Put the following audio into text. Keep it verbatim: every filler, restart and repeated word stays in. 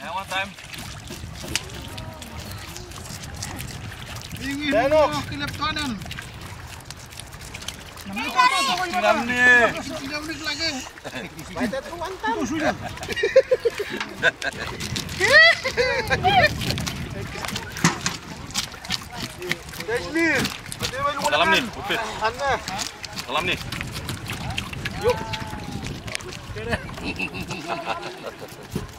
Yeah, one time. Ingin mo kilap kanan. Siram nih. Tiga menit lagi. Baca tu antam. Itu sudah. Dajli. Dalam nih, Upit. Anna. Dalam nih. Yuk.